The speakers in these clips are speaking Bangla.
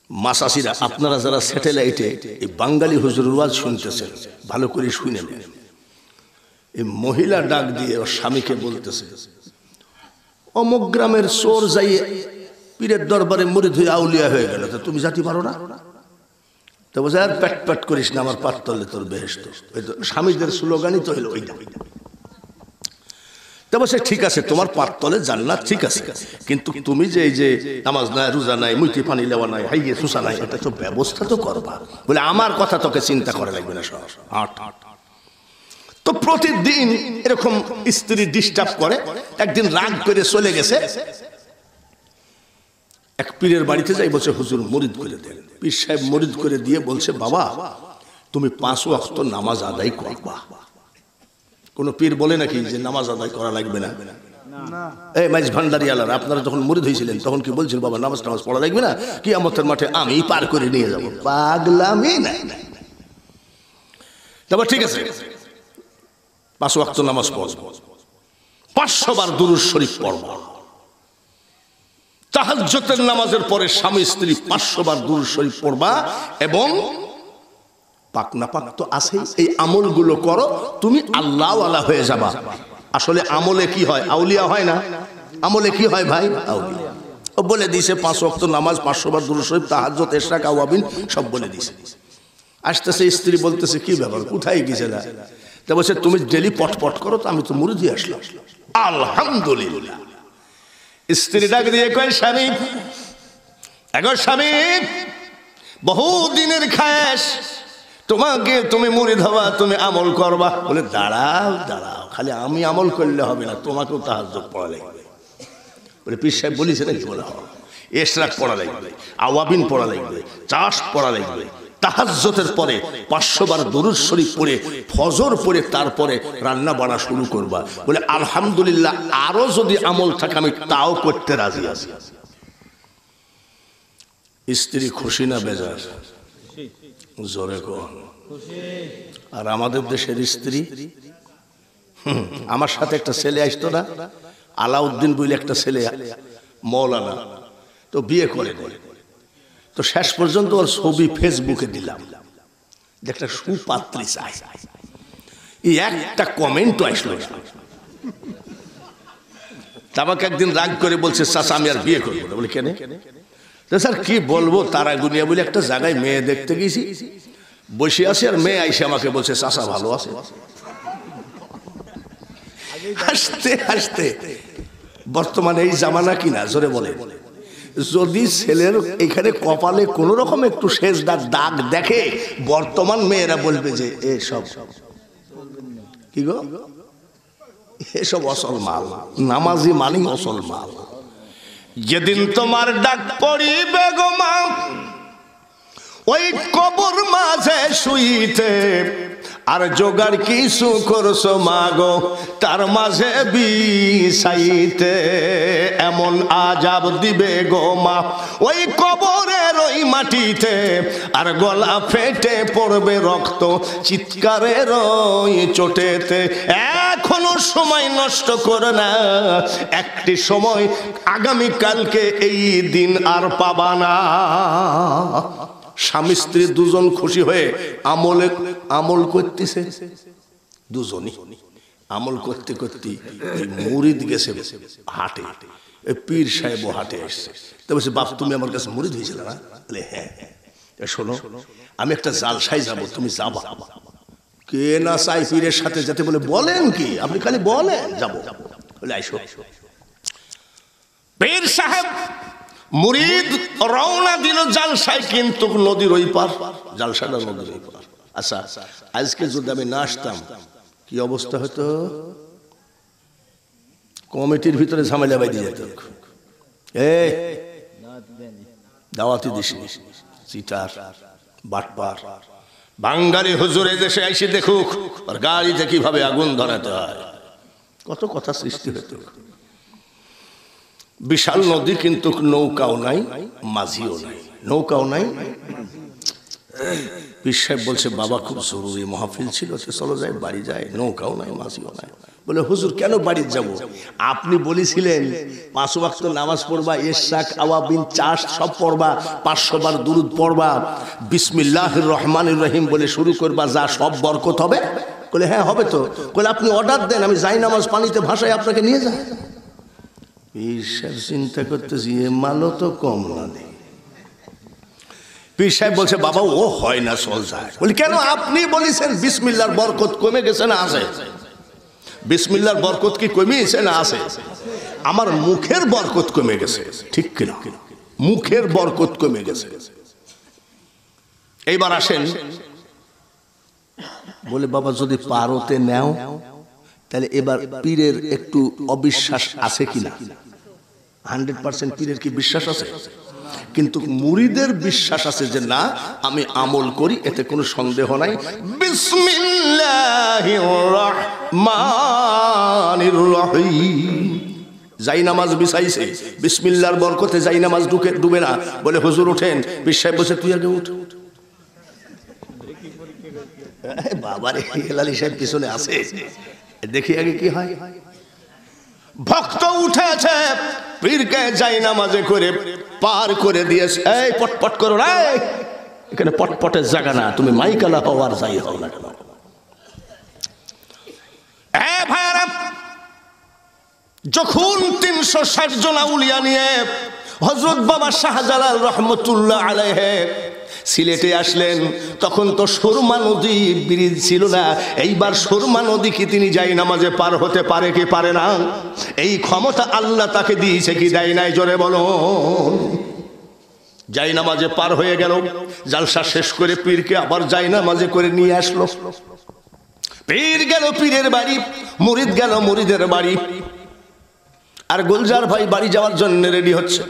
মাসাসিরা আপনারা যারা স্যাটেলাইটে এই বাঙালি হুজুরের ওয়াজ শুনতেছেন ভালো করে শুনে নেন। এই মহিলা ডাক দিয়ে ওর স্বামীকে বলতেছে, অমুক গ্রামের চোর যাই পীরের দরবারে মুরিদ হয়ে আউলিয়া হয়ে গেল, তো তুমি জাতি পারো না? তো বলছে, আর প্যাট প্যাট করিস না, আমার পাট তলে তোর বেহেশত। ওই তো স্বামীদের স্লোগানই তো হলো ওইটা। তা বলছে, ঠিক আছে, তোমার পাট তলে জান্নাত, ঠিক আছে, কিন্তু তুমি যে এই যে নামাজ নাই, রোজা নাই, মুইতে পানি লেওয়া নাই, হাইয়ে সুসা নাই, এটা তো ব্যবস্থা তো করবা। বলে, আমার কথা তোকে চিন্তা করা লাগবে না, সব হাট। তো প্রতিদিন এরকম স্ত্রী ডিস্টার্ব করে। একদিন রাগ করে চলে গেছে এক পীরের বাড়িতে, যাই বলছে, হুজুর মুরিদ করে দেন। পীর সাহেব মুরিদ করে দিয়ে বলছে, বাবা তুমি 5 ওয়াক্ত নামাজ আদায় করবা। কোন পীর বলে নাকি যে নামাজ আদায় করা লাগবে না? এই মাইজ ভান্ডারি আলার, আপনারা যখন মুরিদ হয়েছিলেন তখন কি বলছিল, বাবা নামাজ টামাজ পড়া লাগবে না, কিয়ামতের মাঠে আমি পার করে নিয়ে যাব? পাগলামি নাই। তারপর ঠিক আছে, 5 ওয়াক্ত নামাজ পড়ব, 500 বার দুরূদ শরীফ পড়ব। তাহাজ্জুদের নামাজের পরে স্বামী স্ত্রী 500 বার দুরূদ শরীফ পড়বা, এবং পাক না পাক তো আছেই, এই আমলগুলো করো, তুমি আল্লাহওয়ালা হয়ে যাবা। আসলে আমলে কি হয়? আউলিয়া হয় না। আমলে কি হয় ভাই? আউলিয়া। ও বলে দিয়েছে 5 ওয়াক্ত নামাজ, 500 বার দুরূদ শরীফ, তাহাজ্জুদ, ইশরাক, আওয়াবিন সব বলে দিয়েছে। আসতেছে স্ত্রী বলতেছে, কি ব্যাপার, কোথায় গেছিলা? তা বলছে, তুমি ডেলি পটপট করো, তো আমি তো মুরিদ হয়ে আসলাম। আলহামদুলিল্লাহ। স্ত্রী ডাক দিয়ে কয়, স্বামী, এখন স্বামী, বহু দিনের খায়েশ, তোমাকে, তুমি মুরিদ হবা, তুমি আমল করবা। বলে, দাঁড়াও দাঁড়াও, খালি আমি আমল করলে হবে না, তোমাকেও তাহাজ্জুদ পড়া লাগবে। বলে, পীর সাহেব বলিছে নাকি? বলে, ইশরাক পড়া লাগবে, আওয়াবিন পড়া লাগবে, চাষ পড়া লাগবে, তাহাজ্জুদের পরে 500 বার দুরূদ শরীফ পড়ে ফজর পড়ে তারপরে রান্না বাড়া শুরু করবা। বলে, আলহামদুলিল্লাহ, আরো যদি আমল থাকে আমি তাও করতে রাজি আছি। স্ত্রী খুশি না বেজার? জোরে কোন। আর আমাদের দেশের স্ত্রী, আমার সাথে একটা ছেলে আসতো না, আলাউদ্দিন বলে একটা ছেলে, মৌলানা, তো বিয়ে করে দেয়। তো শেষ পর্যন্ত ওর ছবি ফেসবুকে দিলাম, যে একটা সুপাত্রী চাই। এই একটা কমেন্টও আসলো না। আমাকে একদিন রাগ করে বলছে, চাচা আমি আর বিয়ে করবো না। বলি, কেন? স্যার কি বলবো, তারা গুনিয়া বলে একটা জায়গায় মেয়ে দেখতে গেছি, বসে আছি, আর মেয়ে আইসে আমাকে বলছে, চাচা ভালো আছে। হাসতে হাসতে, বর্তমানে এই জামানা কিনা, জোরে বলে, যদি ছেলের এখানে কপালে কোন রকম একটু সেজদার দাগ দেখে, বর্তমান মেয়েরা বলবে যে এসব কি গো, এসব অসল মাল, নামাজি মানি অসল মাল। যেদিন তোমার ডাক পড়িবে গো মা, ওই কবর মাঝে শুইতে, আর জোগাড় কিছু করছো মাগো তার মাঝে বিছাইতে, এমন আজাব দিবে গো মা ওই কবরের ওই মাটিতে, আর গলা ফেটে পড়বে রক্ত চিৎকারের ওই চোটেতে। এখনো সময় নষ্ট করে না, একটি সময় আগামীকালকে এই দিন আর পাবা না। স্বামী স্ত্রী দুজন খুশি হয়ে আমল করতেছে, দুজনই আমল করতে করতে মুরিদ গেছে হাটে, পীর সাহেব হাটে এসছে। তো বলছে, বাপ তুমি আমার কাছে মুরিদ হয়েছিল না? বলে, হ্যাঁ। শোনো, আমি একটা জালসায় যাব, তুমি যাবা? কে না চাই পীরের সাথে যেতে? বলে, বলেন কি, আপনি খালি বলেন, যাবো। বলে, আইসো। পীর সাহেব মুরিদ রওনা দিল জালসায়, কিন্তু নদীর ওই পার, জালসাটা নদীর ওই পার। আচ্ছা, আজকে যদি আমি না আসতাম কি অবস্থা হতো? কমিটির ভিতরে ঝামেলা বাইতে যেত, দাওয়াতি দিস, চিটার বাটপার। বাঙালি হুজুর দেশে আইসে দেখুক আর গাড়িতে কিভাবে আগুন ধরাতে হয়, কত কথা সৃষ্টি হতো। বিশাল নদী, কিন্তু নৌকাও নাই, মাঝিও নাই, নৌকাও নাই। পীর সাহেব বলছে, বাবা খুব জরুরি মহাফিল ছিল, চলো যাই, বাড়ি যায়, নৌকাও নাই, মাঝিও নাই। বলে হুজুর কেন বাড়ি যাব? আপনি বলেছিলেন 5 ওয়াক্ত নামাজ পড়বা, ইশাক আওয়াবিন চাষ সব পড়বা, 500 বার দুরূদ পড়বা, বিসমিল্লাহির রহমানির রহিম বলে শুরু করবা, যা সব বরকত হবে। বলে হ্যাঁ হবে তো। বলে আপনি অর্ডার দেন, আমি যাই নামাজ পানিতে ভাসায় আপনাকে নিয়ে যাই। পীর সাহেব চিন্তা করতেছি এ মালও তো কম না নেই। পীর সাহেব বলছে বাবা ও হয় না, চল যায়। বলি কেন? আপনি বলেছেন বিসমিল্লাহর বরকত কমে গেছে না আছে? বিসমিল্লাহর বরকত কি কমিয়েছে না আছে? আমার মুখের বরকত কমে গেছে, ঠিক কিনা? মুখের বরকত কমে গেছে। এইবার আসেন, বলে বাবা যদি পারোতে নেও তাহলে এবার পীরের একটু অবিশ্বাস আছে কিনা? 100% পীরের কি বিশ্বাস আছে? কিন্তু মুরিদের বিশ্বাস আছে যে না আমি আমল করি, এতে কোনো সন্দেহ নাই। বিসমিল্লাহির রহমানির রহিম, যাই নামাজ বিছাইছে, বিসমিল্লাহর বরকতে যাই নামাজ ডুবে না। বলে হুজুর ওঠেন। পীর সাহেব বসে তুই আগে উঠ। বাবারে হেলালি সাহেব পিছনে আছে, দেখি আগে কি হয়। ভক্ত উঠেছে, পীরকে যাই নামাজে করে পার করে দিয়েছে। এই পটপট করো না, এখানে পটপটের জায়গা না, তুমি মাইকালা হও আর যাই হও না কেন। যখন 360 জন আউলিয়া নিয়ে হযরত বাবা শাহজালাল রহমতুল্লাহ আলাইহি সিলেটে আসলেন, তখন তো সুরমা নদী ব্রিজ ছিল না। এইবার সুরমা নদী কি তিনি যাই নামাজে পার হতে পারে কি পারে না? এই ক্ষমতা আল্লাহ তাকে দিয়েছে কি দেয় নাই? জোরে বলো। যাই নামাজে পার হয়ে গেল, জালসা শেষ করে পীরকে আবার যাই নামাজে করে নিয়ে আসলো। পীর গেল পীরের বাড়ি, মুরিদ গেল মুরিদের বাড়ি, আর গুলজার ভাই বাড়ি যাওয়ার জন্য রেডি হচ্ছে।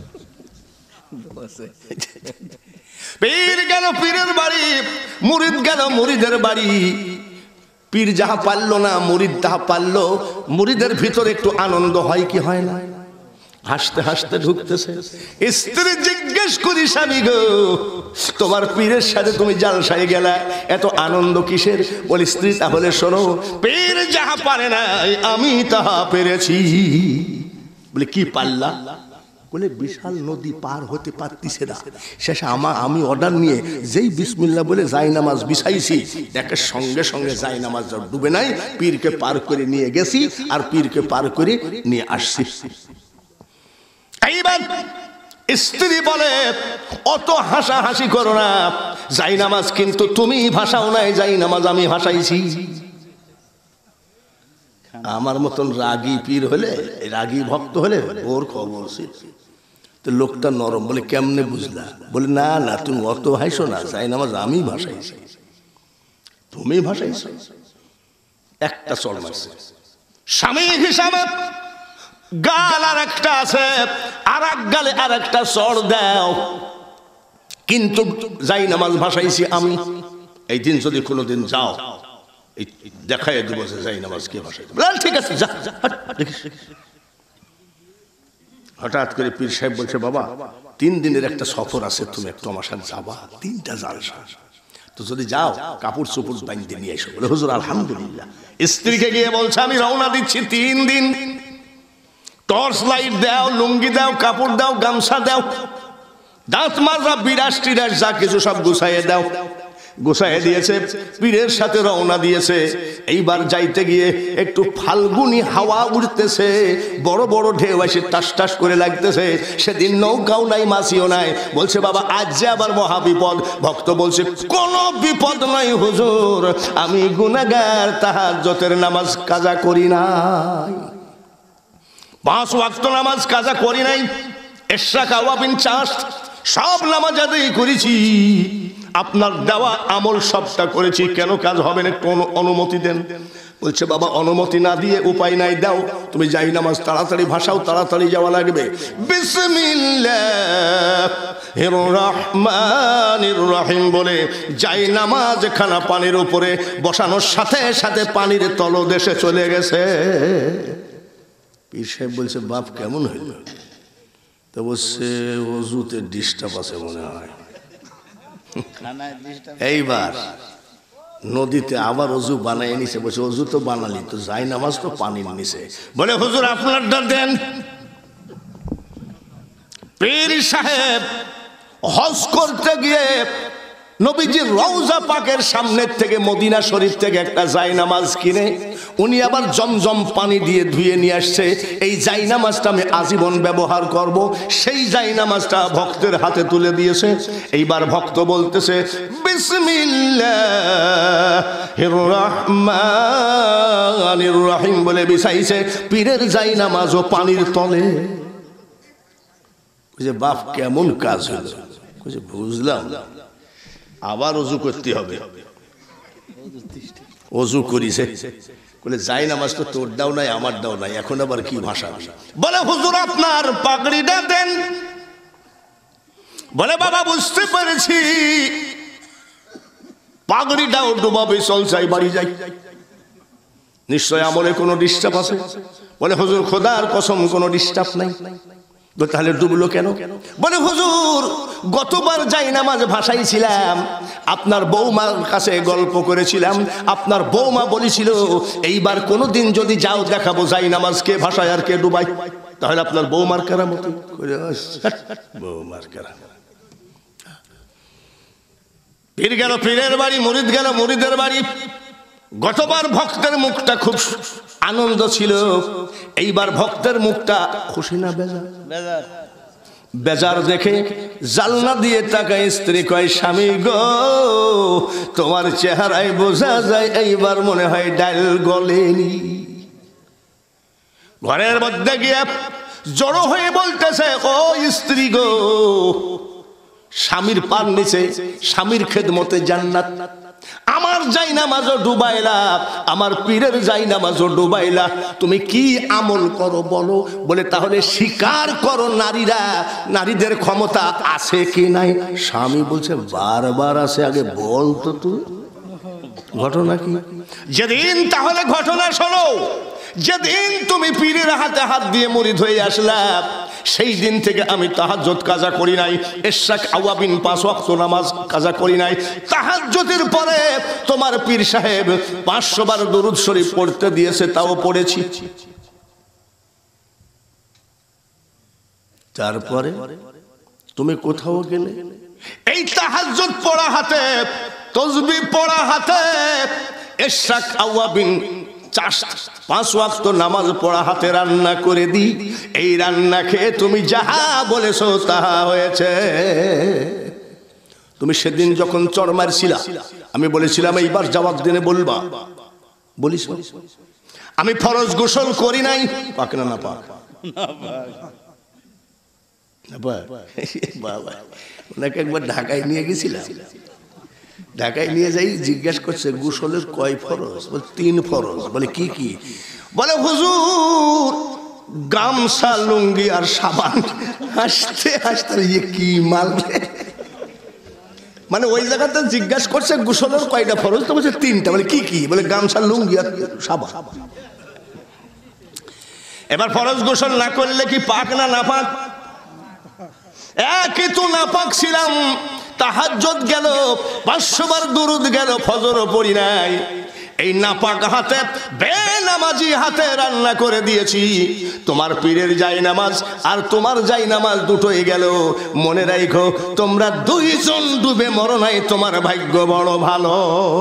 পীর গেল পীরের বাড়ি, মুরিদ গেল মুরিদের বাড়ি। পীর যাহা পারল না, মুরিদ তাহা পারল। মুরিদের ভিতরে একটু আনন্দ হয় কি হয় না? হাসতে হাসতে ঢুকতেছে। স্ত্রী জিজ্ঞেস করি, স্বামী গো তোমার পীরের সাথে তুমি জালসায় গেলা, এত আনন্দ কিসের? বলি স্ত্রী তাহলে শোনো, পীর যাহা পারে না আমি তাহা পেরেছি। বলে কি পারলা? বলে বিশাল নদী পার হতে পারতিছে না। শেষে আমি অর্ডার নিয়ে যেই বিসমিল্লাহ বলে যাই নামাজ বিছাইছি, একের সঙ্গে সঙ্গে যাই নামাজ ডুবে নাই, পীরকে পার করে নিয়ে গেছি আর পীরকে পার করে নিয়ে আসছি। এইবার স্ত্রী বলে অত হাসাহাসি করো না, যাই নামাজ কিন্তু তুমি ভাসাও নাই, যাই নামাজ আমি ভাসাইছি। আমার মতন রাগী পীর হলে, রাগী ভক্ত হলে ওর খবর ছিল। তো লোকটা নরম, বলে কেমনে বুঝলা? বলে না না তুমি অত হাসো না, যাই নামাজ আমি ভাসাইছি, তুমি ভাসাইছো। একটা চড় মারছে। স্বামী হিসাবে গাল আর একটা আছে, আর এক গালে আর একটা চড় দাও, কিন্তু যাই নামাজ ভাসাইছি আমি। এই দিন যদি কোনোদিন যাও দেখাই দেব যে যাই নামাজ কে ভাসাই। ঠিক আছে যা। হঠাৎ করে পীর সাহেব বলছে বাবা 3 দিনের একটা সফর আছে, তুমি একটু আমার সাথে যাবা, 3টা জালসা, তো যদি যাও কাপড় চোপড় বাইন্ধে নিয়ে এসো। বলে হুজুর আলহামদুলিল্লাহ। স্ত্রীকে গিয়ে বলছে আমি রওনা দিচ্ছি 3 দিন, টর্চ লাইট দাও, লুঙ্গি দাও, কাপড় দাও, গামছা দাও, দাঁত মাজা বিরাস টিরাস যা কিছু সব গুছাইয়ে দাও। গুছাইয়ে দিয়েছে, পীরের সাথে রওনা দিয়েছে। এইবার যাইতে গিয়ে একটু ফাল্গুনি হাওয়া উঠতেছে, বড় বড় ঢেউ এসে টাস টাস করে লাগতেছে। সেদিন নৌকাও নাই, মাছিও নাই। বলছে বাবা আজ যে আবার মহা বিপদ। ভক্ত বলছে কোনো বিপদ নাই হুজুর, আমি গুনাহগার, তাহাজ্জুদের নামাজ কাজা করি নাই, 5 ওয়াক্ত নামাজ কাজা করি নাই, ইশরাক আওয়াবিন চাষ সব নামাজ আদায় করেছি, আপনার দেওয়া আমল সবটা করেছি, কেন কাজ হবে না? একটু অনুমতি দেন। বলছে বাবা অনুমতি না দিয়ে উপায় নাই, দাও তুমি যাই নামাজ তাড়াতাড়ি ভাসাও, তাড়াতাড়ি যাওয়া লাগবে। বিসমিল্লাহির রহমানির রহিম বলে যাই নামাজ খানা পানির উপরে বসানোর সাথে সাথে পানির তলদেশে চলে গেছে। পীর সাহেব বলছে বাপ কেমন হইল? তো বলছে ওযুতে ডিস্টার্ব আছে মনে হয়। এইবার নদীতে আবার অজু বানায় নিছে, বলছে অজু তো বানালি, তো যাই নামাজ তো পানির নিচে। বলে হুজুর আপনারটা দেন। পীর সাহেব হজ করতে গিয়ে নবীজির রওজা পাকের সামনের থেকে মদিনা শরীফ থেকে একটা জায়নামাজ কিনে উনি আবার জমজম পানি দিয়ে ধুয়ে নিয়ে আসছে। এই জায়নামাজটা আমি আজীবন ব্যবহার করব। সেই জায়নামাজটা ভক্তের হাতে তুলে দিয়েছে। এইবার ভক্ত বলতেছে বিসমিল্লাহির রহমানির রহিম বলে বিছাইছে পীরের জায়নামাজও পানির তলে। কইছে বাপ কেমন কাজ হলো? কইছে বুঝলাম, আবার অজু করতে হবে। অজু করিছে, বলে যাই নামাজ তো তোর দাও নাই আমার দাও নাই, এখন আবার কি ভাষা? বলে হুজুর আপনার পাগড়িটা দেন। বলে বাবা বুঝতে পেরেছি, পাগড়িটাও ডুবাবে, চল যাই বাড়ি যাই। নিশ্চয় আমলে কোনো ডিস্টার্ব আছে? বলে হুজুর খোদার কসম কোনো ডিস্টার্ব নাই। তাহলে ডুবলো কেন? বলে হুজুর গতবার যাই নামাজ ভাসাইছিলাম, আপনার বৌমার কাছে গল্প করেছিলাম, আপনার বৌমা বলেছিল এইবার কোনোদিন যদি যাও দেখাবো যাই নামাজ কে ভাসায় আর কে ডুবাই। তাহলে আপনার বৌমার কেরামত। বৌমার কেরামত। পীর গেল পীরের বাড়ি, মুরিদ গেল মুরিদের বাড়ি। গতবার ভক্তের মুখটা খুব আনন্দ ছিল, এইবার ভক্তের মুখটা খুশি না বেজার? বেজার দেখে জালনা দিয়ে তাকায় স্ত্রী কয় স্বামী গো তোমার চেহারায় বোঝা যায় এইবার মনে হয় ডাল গলেনি। ঘরের মধ্যে গিয়ে জড়ো হয়ে বলতেছে ও স্ত্রী গো, স্বামীর পার নিচে স্বামীর খেদমতে জান্নাত। আমার জায়নামাজও ডুবাইলা, আমার পীরের জায়নামাজও ডুবাইলা, তুমি কি আমল করো বলো? বলে তাহলে স্বীকার করো নারীরা, নারীদের ক্ষমতা আছে কি নাই? স্বামী বলছে বারবার আছে, আগে বল তো তুই ঘটনা কি? যেদিন তাহলে ঘটনা শোনো, যেদিন তুমি পীরের হাতে হাত দিয়ে মুরিদ হয়ে আসলা সেই দিন থেকে আমি তাহাজ্জুদ কাজা করি নাই, ইশরাক আওয়াবিন 5 ওয়াক্ত নামাজ কাজা করি নাই। তাহাজ্জুদের পরে তোমার পীর সাহেব 500 বার দরুদ শরীফ পড়তে দিয়েছে, তাও পড়েছি। তারপরে তুমি কোথাও গেলে এই তাহাজ্জুদ পড়া হাতে, তাসবিহ পড়া হাতে, ইশরাক আওয়াবিন 5 ওয়াক্ত নামাজ পড়া হাতে রান্না করে দি, এই রান্না খেয়ে তুমি যাহা বলেছো তাহা হয়েছে। তুমি সেদিন যখন চড় মারছিলা আমি বলেছিলাম এইবার জবাব দিনে বলবা, বলিস আমি ফরজ গোসল করি নাই, পাক না পাক? বাবা ওনাকে একবার ঢাকায় নিয়ে গেছিলাম, ঢাকায় নিয়ে যাই জিজ্ঞেস করছে গোসলের কয় ফরজ? বলে 3 ফরজ। বলে কি কি? বলে হুজুর গামছা লুঙ্গি আর সাবান। হাসতে হাসতে কি মাল, মানে ওই জায়গাতে জিজ্ঞাসা করছে গোসলের কয়টা ফরজ? তো বলছে 3টা। বলে কি কি? বলে গামছা লুঙ্গি আর সাবান। এবার ফরজ গোসল না করলে কি পাক না নাপাক? একই তো নাপাক ছিলাম, তাহাজ্জুদ গেল, 500 বার দুরুদ গেল, ফজরও পড়ি নাই। এই নাপাক হাতে, বেনামাজি হাতে রান্না করে দিয়েছি। তোমার পীরের জায়নামাজ আর তোমার জায়নামাজ দুটোই গেল। মনে রাখো তোমরা 2 জন ডুবে মরো নাই, তোমার ভাগ্য বড় ভালো।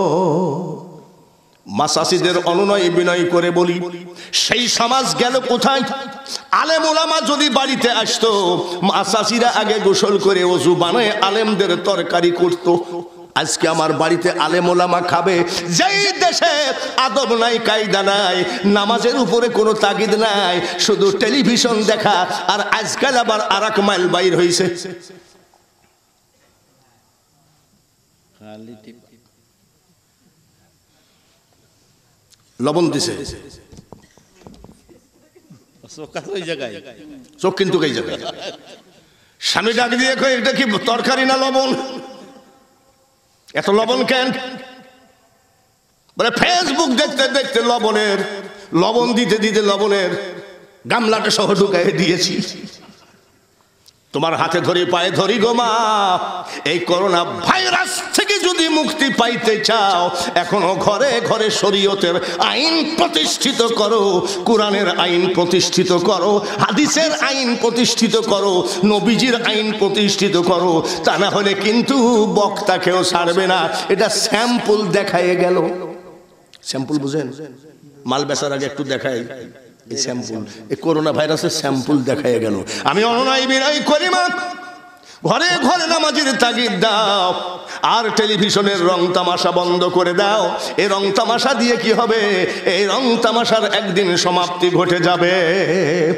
মাসাসিদের অনুনয় বিনয় করে বলি, সেই সমাজ গেল কোথায়? আলেম ওলামা যদি বাড়িতে আসতো, মাসাসিরা আগে গোসল করে ওযু বানায় আলেমদের তরকারি করত। আজকে আমার বাড়িতে আলেম ওলামা খাবে, যেই দেশে আদব নাই, কায়দা নাই, নামাজের উপরে কোনো তাগিদ নাই, শুধু টেলিভিশন দেখা। আর আজকাল আবার আরেক মাইল বাইর হইছে, লবণ দিছে চোখ কিন্তু এই জায়গায়। স্বামী ডাক দিয়ে কই এটা কি তরকারি না লবণ? এত লবণ কেন? বলে ফেসবুক দেখতে দেখতে লবণ দিতে দিতে লবণের গামলাটা সহ ঢুকাই দিয়েছি। তোমার হাতে ধরি পায়ে ধরি গো মা, এই করোনা ভাইরাস থেকে যদি যদি মুক্তি পাইতে চাও এখনো ঘরে ঘরে শরীয়তের আইন প্রতিষ্ঠিত করো, কোরআনের আইন প্রতিষ্ঠিত করো, হাদিসের আইন প্রতিষ্ঠিত করো, নবীজির আইন প্রতিষ্ঠিত করো। তা না হলে কিন্তু বক্তাকেও ছাড়বে না। এটা স্যাম্পল দেখায় গেল। স্যাম্পল বুঝেন? মাল বেচার আগে একটু দেখাই এই স্যাম্পল, এই করোনা ভাইরাসের স্যাম্পল দেখায় গেল। আমি অনুনয় বিনয় করি মা, ঘরে ঘরে নামাজের তাগিদ দাও, আর টেলিভিশনের রং তামাশা বন্ধ করে দাও। এই রং তামাশা দিয়ে কি হবে? এই রং তামাশার একদিন সমাপ্তি ঘটে যাবে।